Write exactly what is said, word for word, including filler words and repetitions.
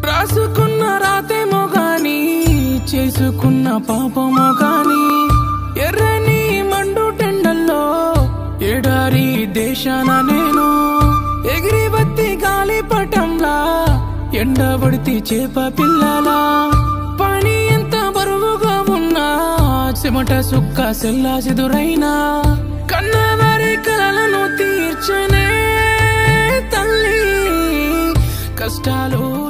రాసుకున్న రాతేమో గాని చేసుకున్న పాపమో గాని ఎర్రని మండు టెండల్లో ఎడారి దేశాన నేను ఎగిరి వత్తి గాలి పటంలా ఎండబడితి చేప పిల్లలా పని ఎంత బరువుగా ఉన్నా చెమట సుక్క సెల్లా చెదురైనా కన్నవారి కలలను తీర్చనే తల్లి కష్టాలు